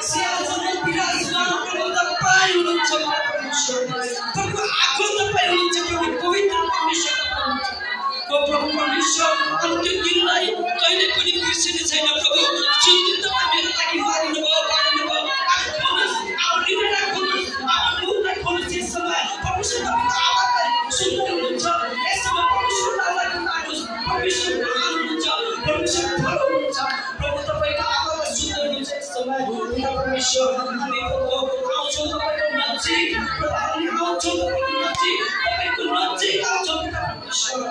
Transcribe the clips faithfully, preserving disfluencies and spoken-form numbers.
सिंहासन विराजमान प्रभु तपाईं हुनुहुन्छ परमेश्वर। प्रभु आगो तपाईं हुनुहुन्छ प्रभु पवित्र परमेश्वर हुनुहुन्छ। ओ प्रभु परमेश्वर अन्त्य दिनलाई कहिले पनि बिर्सिने छैन प्रभु। जुन दिन तपाईं मेरो लागि मारिनु भयो मारिनु भयो आफ्नो हृदय राख्नुहोस् आफ्नो मुख राख्नुहोस्। यस समय परमेश्वर तपाईको आवाजलाई सुन्दै हुनुहुन्छ। यस समय परमेश्वर आवाजलाई मान्नुहोस्। परमेश्वर महान हुनुहुन्छ। परमेश्वर ठुलो हुनुहुन्छ। प्रभु तपाईको आवाजलाई सुन्दै हुनुहुन्छ। यस समय परमेश्वर हामी प्रभु आउँछौँ तपाईको नजिक। हामी आउँछौँ तपाईको नजिक। तपाईको नजिक आउँछौँ परमेश्वर।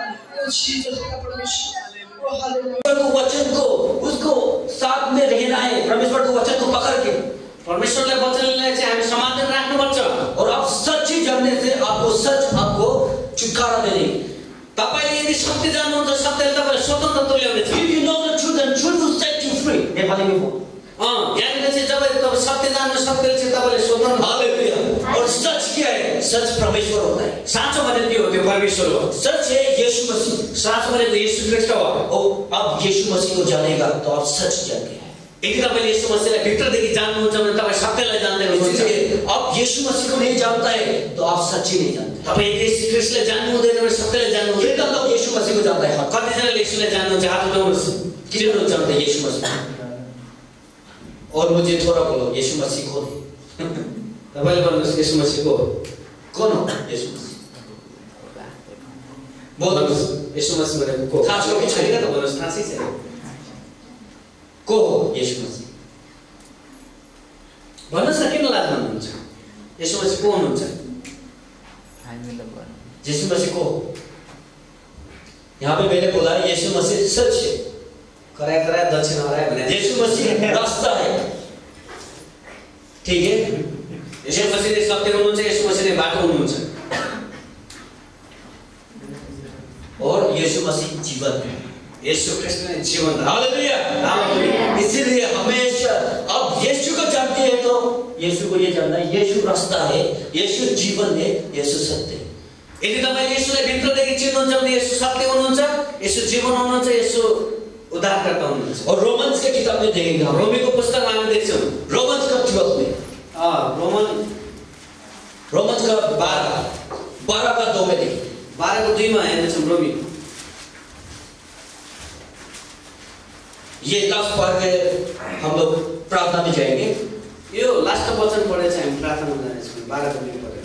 परमेश्वर को वचन को उसको साथ में रहना है। परमेश्वर को वचन को पकड़ के परमेश्वरले वचनले चाहिँ हामी समाधान राख्नुपर्छ। और आप सच्ची जानने से आपको सच आपको छुटकारा देने। तपाईले यदि सत्य जान्नुहुन्छ सत्यले तपाईलाई स्वतन्त्रता ल्याउनेछ। If you know the truth and truth will set you free. Nepali में बोल। अँ यहाँनिर चाहिँ जब तपाईँ सत्य जान्नु सत्यले चाहिँ तपाईलाई स्वतन्त्र। हालेलुया। और सच क्या है? सच परमेश्वर होता है। साँचो भनेको के हो? त्यो परमेश्वर हो। सच है यीशु मसीह। साँचो भनेको यीशु ख्रीष्ट हो। और अब यीशु मसीह को जानेगा तो आप सच जानेंगे। यदि तपाईले यीशु मसीहलाई भित्रदेखि जान्नुहुन्छ भने तपाईँ सत्यलाई जान्दै हुनुहुन्छ। अब यीशु मसीह को नहीं जानता है तो आप सच्ची नहीं जानते। तपाईँ यीशु ख्रीष्टलाई जान्नु हुँदैन भने सत्यलाई जान्नु हुँदैन। कितना लोग यीशु मसीह को जानता है? कतिजनाले यीशुलाई जान्नुहुन्छ? हात उठाउनुहोस्। कितने लोग जानते हैं यीशु मसीह? और मुझे थोड़ा बोलो यीशु मसीह कौन? तपाईले भन्नुहोस् यीशु मसीह को कौन हो? यीशु मसीह बोल्नुहोस्। यीशु मसीह भनेको को? थाहा छ कि छैन त भन्नुहोस्। थाहा छै छैन? को हो यीशु मसीह? भन्नुहोस् न किन लाज मान्नुहुन्छ? यीशु मसीह को हुनुहुन्छ? यीशु मसीह को यहाँ पे मैंने बोला यीशु मसीह सच है। कराए कराए दक्षिण हराए भने यीशु मसीह रास्ता है। ठीक है? यीशु मसीह नै सत्य हुनुहुन्छ। यीशु मसीह नै बाटो हुनुहुन्छ। और यीशु मसीह जीवन है। यीशु ख्रीष्ट नै जीवन। हालेलुया। हालेलुया। इसीलिए हमेशा अब यीशु को जानते हैं तो यीशु को ये जानना है यीशु रास्ता है, यीशु जीवन है, यीशु सत्य है। यदि तपाईले यीशुलाई भित्रदेखि चिन्नुहुन्छ भने यीशु सत्य हुनुहुन्छ, यीशु जीवन हुनुहुन्छ, यीशु उद्धारकर्ता हुनुहुन्छ। और रोमन्स के किताब में देखेंगे हम। रोमी को पुस्तकमा हामी देख्छौँ। रोमन्स का ट्वेल्व में अ रोमन रोमन्स का बारह बारह का दो में देखिए। बारह को दुई में हेर्दैछौँ रोमी। ये लास्ट पढ़ के हम लोग प्रार्थना में जाएंगे। यो लास्ट वचन पढेर चाहिँ हामी प्रार्थना गर्न जानेछौँ। बाह्र को दुई पढेर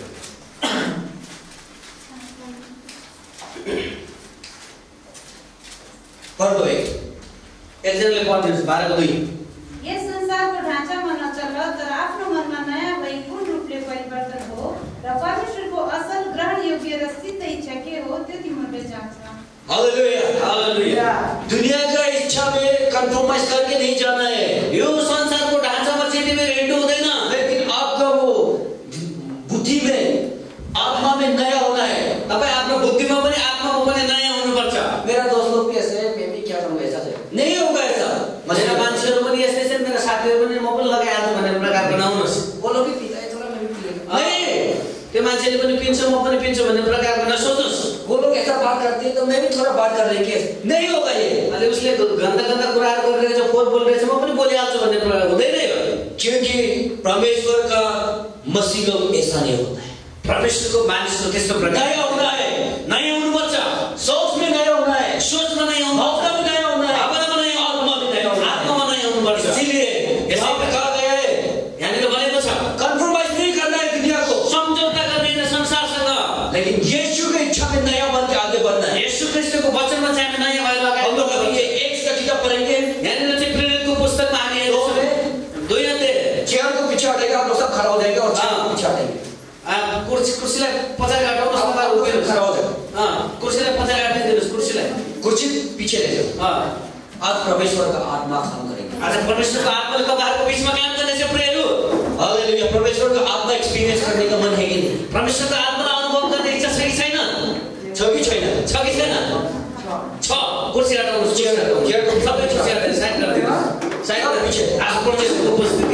पढ़ दो एक एकजनाले पढ्नुहोस्। बाह्र को दुई। यस संसारको ढाँचामा नचल तर आफ्नो मनमा नयाँ भई पूर्ण रूपले परिवर्तन हो र परमेश्वरको असल ग्रहण योग्य र सिद्ध इच्छा के हो त्यो तिमीहरूले जान्छ। हालेलुया। हालेलुया। दुनिया का इच्छा में कंप्रोमाइज करके नहीं जाना है। यो संसारको ढाँचामा चाहिँ तिमीहरू हिँड्नु हुँदैन। लेकिन आपका वो बुद्धि में आत्मा में नया होना है। तपाईँ आफ्नो बुद्धिमा पनि आत्मामा पनि नयाँ हुनुपर्छ। मेरा दोस्त लोग भी ऐसे हैं, मैं भी क्या करूँगा ऐसा है नहीं होगा ऐसा। मेरा मान्छेहरू पनि यस्तै छन्, मेरा साथीहरू पनि म पनि लगाइहाल्छु भन्ने प्रकारको नहुनुहोस्। वो लोग भी पीता है थोड़ा मैं भी पी लेगा नहीं, त्यो मान्छेले पनि पिन्छ म पनि पिन्छु भन्ने प्रकारको नसोच्नुहोस्। वो लोग ऐसा बात करते हैं तो मैं भी थोड़ा बात कर रही है नहीं होगा ये। अहिले उसले गन्दा गन्दा कुराहरू गरिरहेछ, फोहोर बोलिरहेछ, म पनि बोलिहाल्छु भन्ने प्रकार हुँदैन यो। क्योंकि परमेश्वर का मसीह लोग ऐसा नहीं होता है। परमेश्वरको मानिसको त्यस्तो प्रकार नया होना है, नयाँ हुनुपर्छ। सोच में नया होना है, सोचमा नयाँ हुनुपर्छ, भावना में नया होना है, भावनामा नयाँ, आत्मा में नया होना है। आत्मामा नयाँ हुनुपर्छ। इसीलिए यहाँ पे कहा गया है यहाँनिर भनेको छ कंप्रोमाइज नहीं करना है दुनिया को, सम्झौता गर्दैन संसारसँग, लेकिन यीशु की इच्छा में नया बन के आगे बढ़ना है। यीशु ख्रीष्टको वचनमा चाहिँ हामी नयाँ भएर अगाडि हम लोग अभी ये एक का किताब पढ़ेंगे। यहाँनिर चाहिँ प्रेरितको पुस्तकमा हामी दो हेर्छौँ। में दुई अध्याय। चेयर को पीछे हटेगा, हम लोग सब खड़ा हो जाएंगे और चेयर को पीछे हटेंगे। कुर्सी कुर्सीलाई पछाडि हटाउनुहोस्, तपाईहरु उभिनु खड़ा हो जाओ। अ कुर्सीलाई पछाडि हटाइदिनुहोस्। कुर्सीलाई कुर्सी पीछे ले जाओ। अ आज परमेश्वर का आत्मा काम करेगा। आज परमेश्वरको आत्माले तपाईहरुको बीचमा काम गर्दैछ प्रियहरु। हालेलुया। परमेश्वर का आत्मा एक्सपीरियंस करने का मन है कि नहीं? परमेश्वरको आत्मालाई अनुभव गर्ने इच्छा छ कि छैन? छ कि छैन? छ कि छैन? छ। कुर्सी हटाउनुहोस्। चेयर हटाउनुहोस्। चेयर को सबै कुर्सी हटाउनुहोस्। साइड गरिदिनुहोस्। साइड पीछे। आज परमेश्वरको उपस्थिति